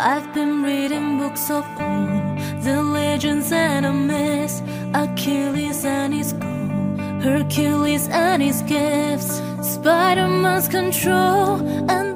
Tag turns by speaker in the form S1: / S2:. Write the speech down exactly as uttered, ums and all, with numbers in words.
S1: I've been reading books of old, the legends and the myths, Achilles and his gold, Hercules and his gifts, Spider-Man's control, and